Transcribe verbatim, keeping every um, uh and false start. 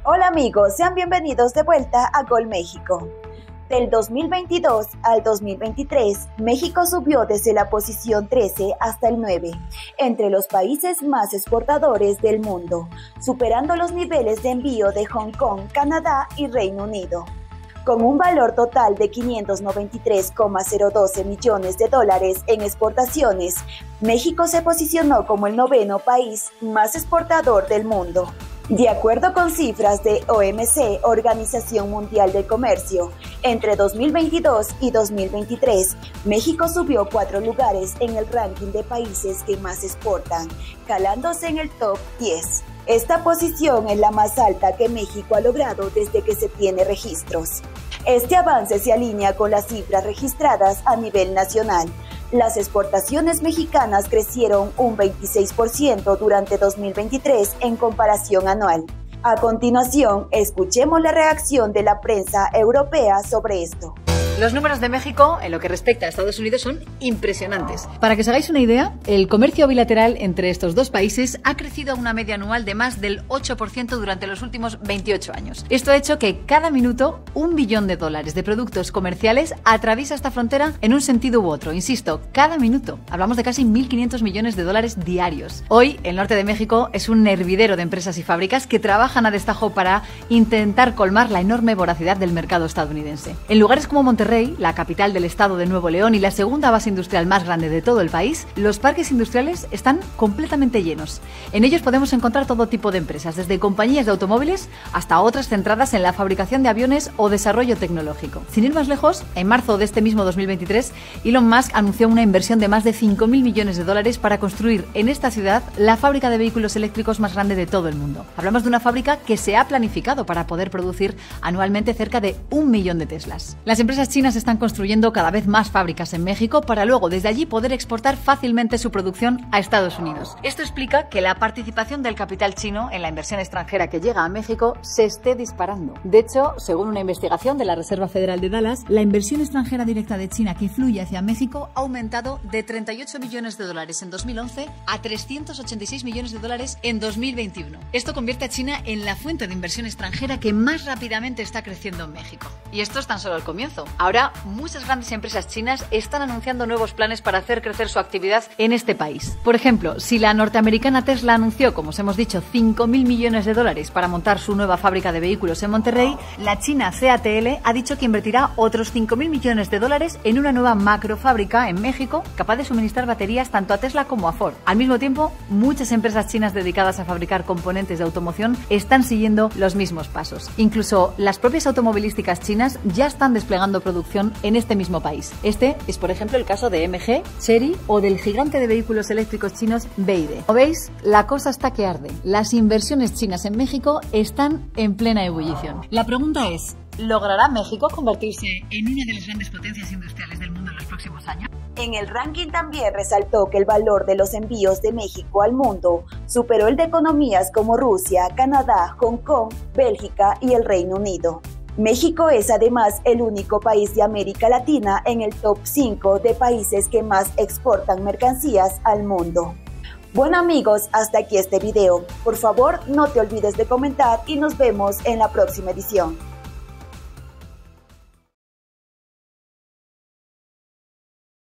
Hola amigos, sean bienvenidos de vuelta a Gol México. Del dos mil veintidós al dos mil veintitrés, México subió desde la posición trece hasta el nueve, entre los países más exportadores del mundo, superando los niveles de envío de Hong Kong, Canadá y Reino Unido. Con un valor total de quinientos noventa y tres coma cero doce millones de dólares en exportaciones, México se posicionó como el noveno país más exportador del mundo. De acuerdo con cifras de O M C, Organización Mundial del Comercio, entre dos mil veintidós y dos mil veintitrés, México subió cuatro lugares en el ranking de países que más exportan, calándose en el top diez. Esta posición es la más alta que México ha logrado desde que se tiene registros. Este avance se alinea con las cifras registradas a nivel nacional. Las exportaciones mexicanas crecieron un veintiséis por ciento durante dos mil veintitrés en comparación anual. A continuación, escuchemos la reacción de la prensa europea sobre esto. Los números de México, en lo que respecta a Estados Unidos, son impresionantes. Para que os hagáis una idea, el comercio bilateral entre estos dos países ha crecido a una media anual de más del ocho por ciento durante los últimos veintiocho años. Esto ha hecho que cada minuto un billón de dólares de productos comerciales atraviesa esta frontera en un sentido u otro. Insisto, cada minuto. Hablamos de casi mil quinientos millones de dólares diarios. Hoy, el norte de México es un hervidero de empresas y fábricas que trabajan a destajo para intentar colmar la enorme voracidad del mercado estadounidense. En lugares como Monterrey, la capital del estado de Nuevo León y la segunda base industrial más grande de todo el país, los parques industriales están completamente llenos. En ellos podemos encontrar todo tipo de empresas, desde compañías de automóviles hasta otras centradas en la fabricación de aviones o desarrollo tecnológico. Sin ir más lejos, en marzo de este mismo dos mil veintitrés, Elon Musk anunció una inversión de más de cinco mil millones de dólares para construir en esta ciudad la fábrica de vehículos eléctricos más grande de todo el mundo. Hablamos de una fábrica que se ha planificado para poder producir anualmente cerca de un millón de Teslas. Las empresas chinas están construyendo cada vez más fábricas en México para luego desde allí poder exportar fácilmente su producción a Estados Unidos. Esto explica que la participación del capital chino en la inversión extranjera que llega a México se esté disparando. De hecho, según una investigación de la Reserva Federal de Dallas, la inversión extranjera directa de China que fluye hacia México ha aumentado de treinta y ocho millones de dólares en dos mil once a trescientos ochenta y seis millones de dólares en dos mil veintiuno. Esto convierte a China en la fuente de inversión extranjera que más rápidamente está creciendo en México. Y esto es tan solo el comienzo. Ahora, muchas grandes empresas chinas están anunciando nuevos planes para hacer crecer su actividad en este país. Por ejemplo, si la norteamericana Tesla anunció, como os hemos dicho, cinco mil millones de dólares para montar su nueva fábrica de vehículos en Monterrey, la china C A T L ha dicho que invertirá otros cinco mil millones de dólares en una nueva macrofábrica en México capaz de suministrar baterías tanto a Tesla como a Ford. Al mismo tiempo, muchas empresas chinas dedicadas a fabricar componentes de automoción están siguiendo los mismos pasos. Incluso las propias automovilísticas chinas ya están desplegando producción en este mismo país. Este es, por ejemplo, el caso de M G, Chery o del gigante de vehículos eléctricos chinos B Y D. Como veis, la cosa está que arde. Las inversiones chinas en México están en plena ebullición. La pregunta es, ¿logrará México convertirse en una de las grandes potencias industriales del mundo en los próximos años? En el ranking también resaltó que el valor de los envíos de México al mundo superó el de economías como Rusia, Canadá, Hong Kong, Bélgica y el Reino Unido. México es además el único país de América Latina en el top cinco de países que más exportan mercancías al mundo. Bueno amigos, hasta aquí este video. Por favor, no te olvides de comentar y nos vemos en la próxima edición.